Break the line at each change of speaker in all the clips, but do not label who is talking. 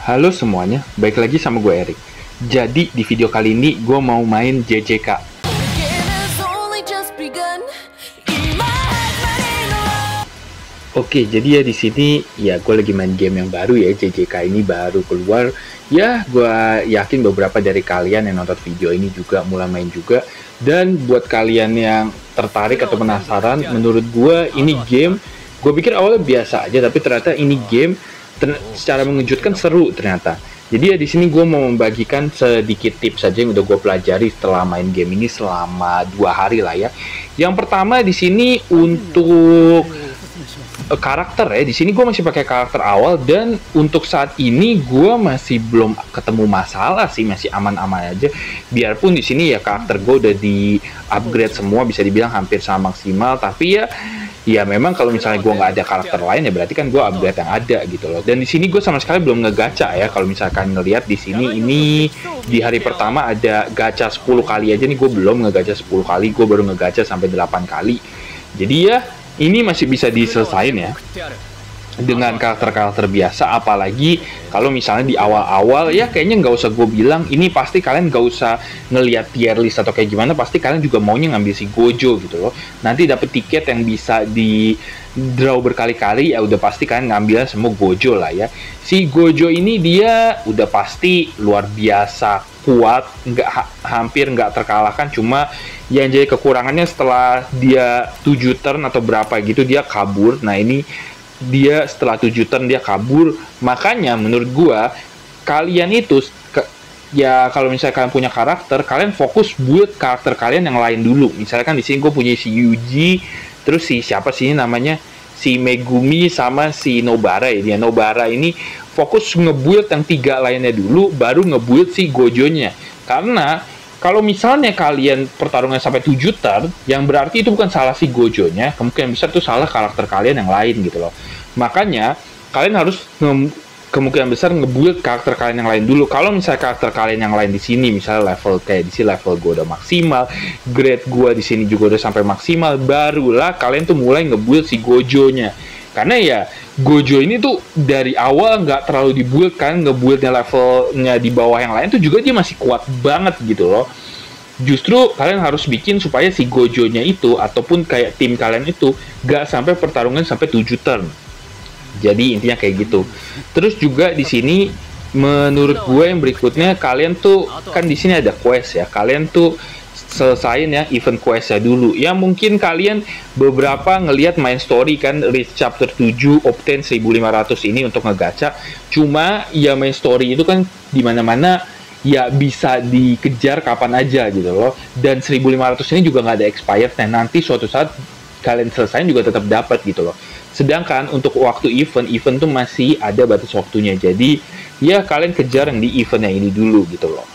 Halo semuanya, baik lagi sama gue Erik. Jadi di video kali ini gue mau main JJK. Oke, jadi ya di sini ya gue lagi main game yang baru ya, JJK ini baru keluar. Ya, gue yakin beberapa dari kalian yang nonton video ini juga mulai main juga. Dan buat kalian yang tertarik atau penasaran, menurut gue ini game, gue pikir awalnya biasa aja, tapi ternyata ini game secara mengejutkan seru ternyata. Jadi ya di sini gue mau membagikan sedikit tips saja yang udah gue pelajari setelah main game ini selama 2 hari lah ya. Yang pertama di sini untuk karakter ya, di sini gue masih pakai karakter awal dan untuk saat ini gue masih belum ketemu masalah sih, masih aman-aman aja. Biarpun di sini ya karakter gue udah di upgrade semua, bisa dibilang hampir sama maksimal, tapi ya memang kalau misalnya gue nggak ada karakter lain ya berarti kan gue upgrade yang ada gitu loh. Dan di sini gue sama sekali belum ngegacha ya. Kalau misalkan ngelihat di sini ini di hari pertama ada gacha 10 kali aja nih, gue belum ngegacha 10 kali, gue baru ngegacha sampai 8 kali. Jadi ya ini masih bisa diselesain ya dengan karakter-karakter biasa, apalagi kalau misalnya di awal-awal ya kayaknya nggak usah gue bilang, ini pasti kalian nggak usah ngelihat tier list atau kayak gimana, pasti kalian juga maunya ngambil si Gojo gitu loh. Nanti dapet tiket yang bisa di draw berkali-kali ya udah pasti kalian ngambil semua Gojo lah ya. Si Gojo ini dia udah pasti luar biasa kuat, hampir nggak terkalahkan, cuma yang jadi kekurangannya setelah dia 7 turn atau berapa gitu dia kabur. Nah ini dia setelah 7 turn dia kabur, makanya menurut gua kalian itu ya kalau misalnya kalian punya karakter, kalian fokus buat karakter kalian yang lain dulu. Misalkan di sini gue punya si Yuji, terus si siapa sih namanya, si Megumi sama si Nobara ya. Dia Nobara ini fokus ngebuild yang 3 lainnya dulu, baru ngebuild si Gojonya. Karena kalau misalnya kalian pertarungan sampai 7 turn, yang berarti itu bukan salah si Gojonya, kemungkinan besar itu salah karakter kalian yang lain gitu loh. Makanya kalian harus kemungkinan besar ngebuild karakter kalian yang lain dulu. Kalau misalnya karakter kalian yang lain di sini, misalnya level kayak di sini level gue udah maksimal, grade gue di sini juga udah sampai maksimal, barulah kalian tuh mulai ngebuild si Gojonya. Karena ya Gojo ini tuh dari awal nggak terlalu dibuild kan, ngebuildnya levelnya di bawah yang lain tuh juga dia masih kuat banget gitu loh. Justru kalian harus bikin supaya si Gojonya itu ataupun kayak tim kalian itu nggak sampai pertarungan sampai 7 turn. Jadi intinya kayak gitu. Terus juga di sini menurut gue yang berikutnya, kalian tuh kan di sini ada quest ya. Kalian tuh selesain ya event quest-nya dulu. Ya mungkin kalian beberapa ngelihat main story kan, reach chapter 7 obtain 1500 ini untuk ngegacha. Cuma ya main story itu kan dimana-mana ya bisa dikejar kapan aja gitu loh. Dan 1500 ini juga nggak ada expired. Nah nanti suatu saat kalian selesain juga tetap dapat gitu loh. Sedangkan untuk waktu event tuh masih ada batas waktunya. Jadi ya kalian kejar yang di eventnya ini dulu gitu loh.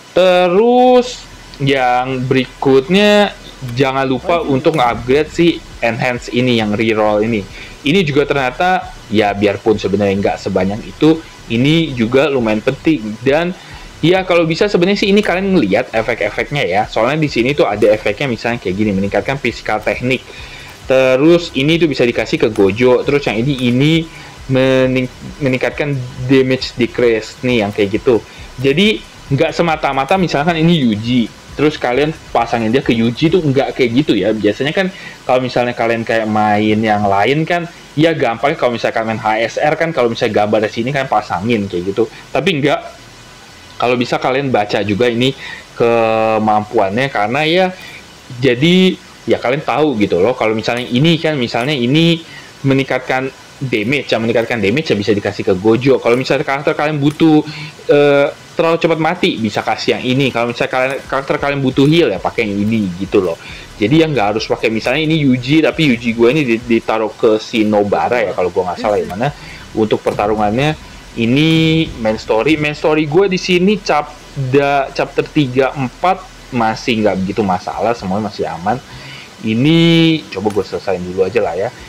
Terus yang berikutnya jangan lupa untuk nge-upgrade si enhance ini, yang reroll ini. Ini juga ternyata ya biarpun sebenarnya nggak sebanyak itu, ini juga lumayan penting. Dan ya kalau bisa sebenarnya sih ini kalian ngelihat efek-efeknya ya. Soalnya di sini tuh ada efeknya, misalnya kayak gini, meningkatkan physical teknik. Terus ini tuh bisa dikasih ke Gojo. Terus yang ini meningkatkan damage decrease nih, yang kayak gitu. Jadi nggak semata-mata misalkan ini Yuji, terus kalian pasangin dia ke Yuji tuh nggak kayak gitu ya. Biasanya kan kalau misalnya kalian kayak main yang lain kan ya gampang, kalau misalnya kalian main HSR kan kalau misalnya gambar di sini kan pasangin kayak gitu. Tapi enggak, kalau bisa kalian baca juga ini kemampuannya, karena ya jadi ya kalian tahu gitu loh. Kalau misalnya ini kan, misalnya ini meningkatkan damage ya bisa dikasih ke Gojo. Kalau misalnya karakter kalian butuh terlalu cepat mati, bisa kasih yang ini. Kalau misalnya karakter kalian butuh heal ya pakai yang ini gitu loh. Jadi yang nggak harus pakai misalnya ini Yuji, tapi Yuji gue ini ditaruh ke si Nobara ya kalau gue nggak salah, yang mana untuk pertarungannya ini main story gue di sini chapter 3-4 masih nggak begitu masalah, semuanya masih aman. Ini coba gue selesain dulu aja lah ya.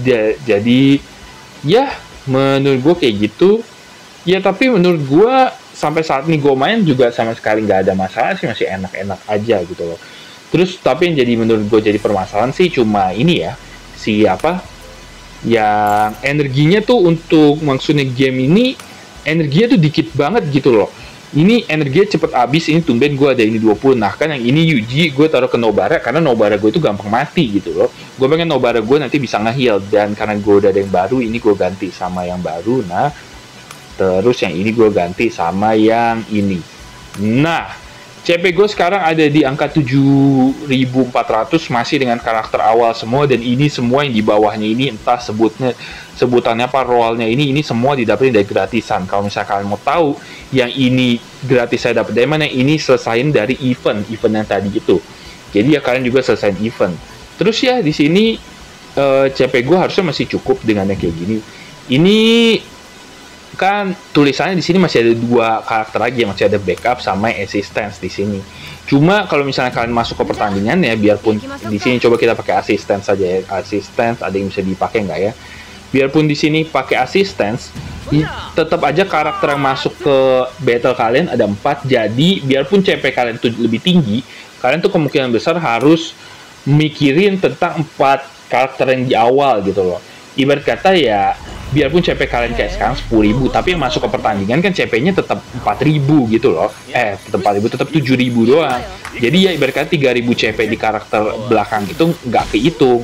Jadi ya menurut gue kayak gitu ya. Tapi menurut gue sampai saat ini gue main juga sama sekali nggak ada masalah sih, masih enak-enak aja gitu loh. Terus tapi yang jadi menurut gue jadi permasalahan sih cuma ini ya, si apa yang energinya tuh untuk maksudnya game ini energinya tuh dikit banget gitu loh. Ini energinya cepet habis, ini tumben gue ada ini 20. Nah kan yang ini Yuji gue taruh ke Nobara karena Nobara gue itu gampang mati gitu loh. Gue pengen Nobara gue nanti bisa nge-heal, dan karena gue udah ada yang baru, ini gue ganti sama yang baru. Nah terus yang ini gue ganti sama yang ini. Nah CP gue sekarang ada di angka 7.400, masih dengan karakter awal semua, dan ini semua yang di bawahnya ini entah sebutannya apa, rollnya ini semua didapetin dari gratisan. Kalau misalnya kalian mau tahu yang ini gratis saya dapat dari mana, ini selesain dari event yang tadi itu. Jadi ya kalian juga selesain event. Terus ya di sini CP gue harusnya masih cukup dengan yang kayak gini. Ini kan tulisannya di sini masih ada 2 karakter lagi, masih ada backup sama assistance di sini. Cuma kalau misalnya kalian masuk ke pertandingan ya, biarpun di sini coba kita pakai assistance saja ya. Assistance ada yang bisa dipakai nggak ya? Biarpun di sini pakai assistance, tetap aja karakter yang masuk ke battle kalian ada 4. Jadi biarpun CP kalian tuh lebih tinggi, kalian tuh kemungkinan besar harus mikirin tentang 4 karakter yang di awal gitu loh. Ibarat kata ya, biarpun CP kalian kayak sekarang 10.000, tapi yang masuk ke pertandingan kan CP-nya tetap 4.000 gitu loh. Tetap 4.000, tetap 7.000 doang. Jadi ya ibarat kata 3.000 CP di karakter belakang itu nggak kehitung.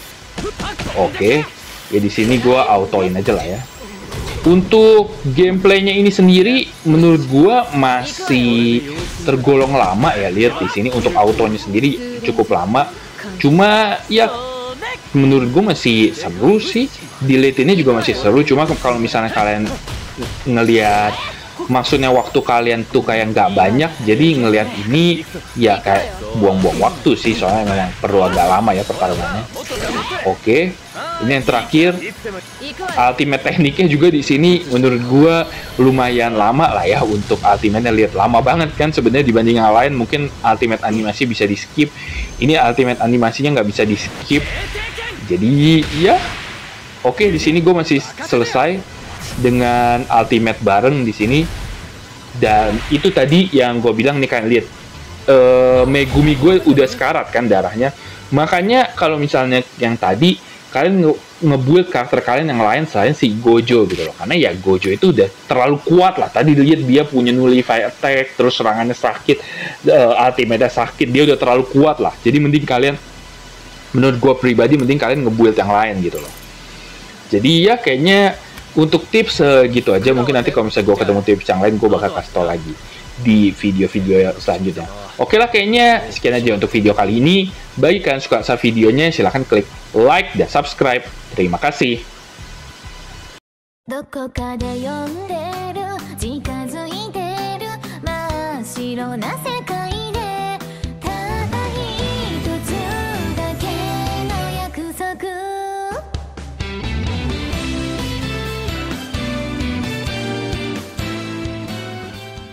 Oke, ya di sini gue autoin aja lah ya. Untuk gameplaynya ini sendiri, menurut gue masih tergolong lama ya. Lihat di sini untuk autonya sendiri cukup lama. Cuma ya menurut gue masih seru sih, delete ini juga masih seru. Cuma kalau misalnya kalian ngelihat, maksudnya waktu kalian tuh kayak nggak banyak, jadi ngelihat ini ya kayak buang-buang waktu sih, soalnya memang perlu agak lama ya pertarungannya. Oke, ini yang terakhir, ultimate tekniknya juga di sini menurut gue lumayan lama lah ya untuk ultimate-nya. Lihat lama banget kan sebenarnya dibanding yang lain. Mungkin ultimate animasi bisa di skip, ini ultimate animasinya nggak bisa di skip. Jadi ya oke, di sini gue masih selesai dengan ultimate bareng di sini. Dan itu tadi yang gue bilang nih, kalian lihat Megumi gue udah sekarat kan darahnya. Makanya kalau misalnya yang tadi kalian ngebuild karakter kalian yang lain selain si Gojo gitu loh, karena ya Gojo itu udah terlalu kuat lah. Tadi lihat dia punya nullify attack, terus serangannya sakit, ultimate-nya sakit, dia udah terlalu kuat lah. Jadi mending kalian, menurut gue pribadi, mending kalian ngebuild yang lain gitu loh. Jadi ya kayaknya untuk tips segitu aja. Mungkin nanti kalau misalnya gue ketemu tips yang lain, gue bakal kasih tau lagi di video-video selanjutnya. Oke lah, kayaknya sekian aja untuk video kali ini. Bagi kalian suka sama videonya, silahkan klik like dan subscribe. Terima kasih.